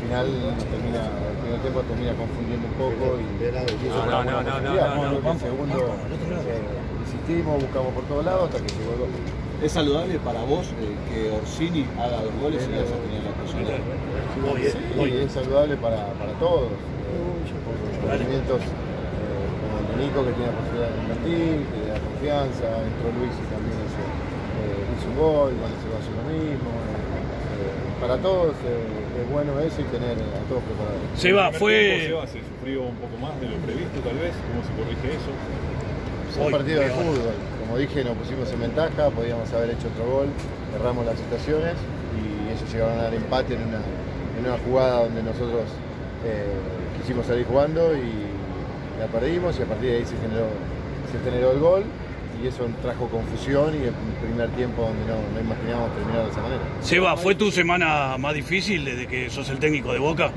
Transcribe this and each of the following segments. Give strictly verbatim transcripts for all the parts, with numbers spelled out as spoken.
final nos termina, el primer tiempo termina confundiendo un poco y, y eso no, no, no, no, no, no, no, en el segundo eh, insistimos, buscamos por todos lados hasta que llegó el gol. ¿Es saludable para vos eh, que Orsini haga dos goles y ya se tenía la posibilidad? Sí, es saludable para, para todos. Eh, movimientos eh, como el de Nico, que tiene la posibilidad de convertir, que le da confianza, entró Luis y también hizo, eh, hizo un gol, cuando se va a hacer lo mismo. Eh, para todos eh, es bueno eso y tener a todos preparados. Seba, fue... Seba se sufrió un poco más de lo previsto tal vez, ¿cómo se corrige eso? Es un partido de fútbol, como dije, nos pusimos en ventaja, podíamos haber hecho otro gol, erramos las situaciones y ellos llegaron a dar empate en una, en una jugada donde nosotros eh, quisimos salir jugando y la perdimos y a partir de ahí se generó, se generó el gol y eso trajo confusión y el primer tiempo donde no, no imaginábamos terminar de esa manera. Seba, ¿fue tu semana más difícil desde que sos el técnico de Boca?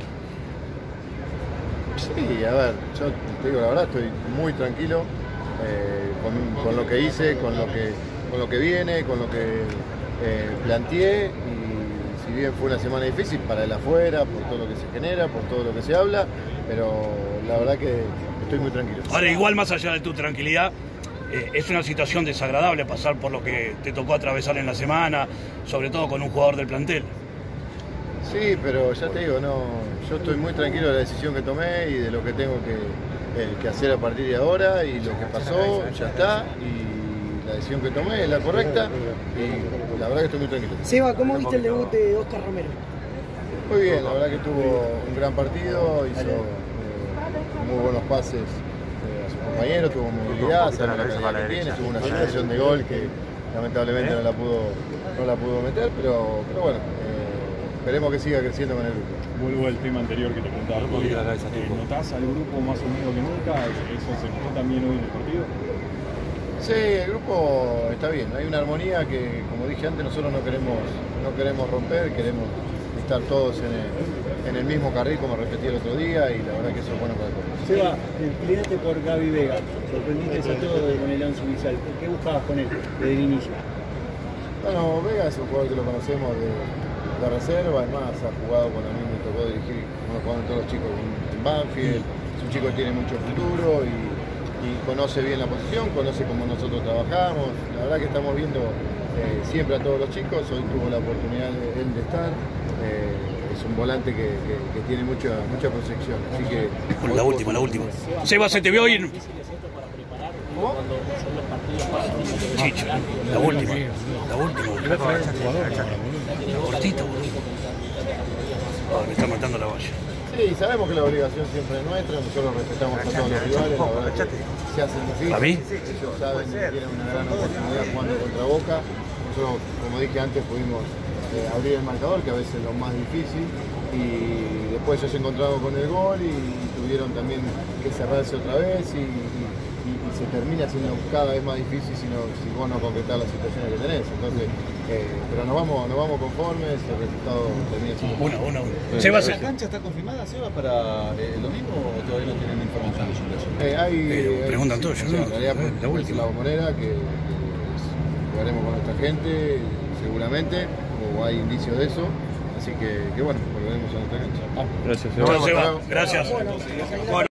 Sí, a ver, yo te digo la verdad, estoy muy tranquilo eh, con, con lo que hice, con lo que, con lo que viene, con lo que eh, planteé y si bien fue una semana difícil para el afuera, por todo lo que se genera, por todo lo que se habla, pero la verdad que estoy muy tranquilo. Ahora, igual más allá de tu tranquilidad, eh, es una situación desagradable pasar por lo que te tocó atravesar en la semana, sobre todo con un jugador del plantel. Sí, pero ya te digo, no, yo estoy muy tranquilo de la decisión que tomé y de lo que tengo que, eh, que hacer a partir de ahora y lo que pasó ya está y la decisión que tomé es la correcta y la verdad que estoy muy tranquilo. Seba, ¿cómo viste el debut de Oscar Romero? Muy bien, la verdad que tuvo un gran partido, hizo eh, muy buenos pases eh, a sus compañeros, tuvo movilidad, sabe la calidad que tiene, tuvo una situación de gol que lamentablemente no la pudo, no la pudo meter, pero, pero bueno. Esperemos que siga creciendo con el grupo. Vuelvo al tema anterior que te preguntaba. Eh, ¿Notás al grupo más unido que nunca? ¿Eso se notó también hoy en el partido? Sí, el grupo está bien. Hay una armonía que, como dije antes, nosotros no queremos, no queremos romper, queremos estar todos en el, en el mismo carril, como repetí el otro día, y la verdad que eso es bueno para el grupo. Seba, inclinaste por Gaby Vega. Sorprendiste a todos con el once inicial. ¿Qué buscabas con él desde el inicio? Bueno, Vega es un jugador que lo conocemos de la reserva, además ha jugado cuando a mí me tocó dirigir, como jugaban todos los chicos en Banfield, es un chico que tiene mucho futuro y, y conoce bien la posición, conoce cómo nosotros trabajamos, la verdad que estamos viendo eh, siempre a todos los chicos, hoy tuvo la oportunidad de, él de estar, eh, es un volante que, que, que tiene mucha, mucha proyección, así que... La última, la última. Seba, se te vio hoy en... ¿Cómo? Chicho, la última, la última. Cortita, boludo. Oh, me está matando la valla. Sí, sabemos que la obligación siempre es nuestra, nosotros respetamos a todos los rivales, la verdad que se hacen difícil. ¿A mí? Ellos saben que tienen una gran oportunidad jugando contra Boca. Nosotros, como dije antes, pudimos eh, abrir el marcador, que a veces es lo más difícil, y después ellos se encontraron con el gol y tuvieron también que cerrarse otra vez y, y, y se termina siendo cada vez más difícil si, no, si vos no concretás las situaciones que tenés. Entonces, eh, pero nos vamos, nos vamos conformes, el resultado termina siendo... Una, una, una. Eh, Seba, ¿La cancha está confirmada, Seba, para eh, el domingo o todavía no tienen información sobre eso? Eh, hay, Pero hay, preguntan sí, todos, yo sí, no. en realidad, La pues, última. la bombonera que, que jugaremos con nuestra gente, seguramente, o hay indicios de eso. Así que, que bueno, volveremos a nuestra cancha. Gracias, Chao, Seba. Gracias. Bueno.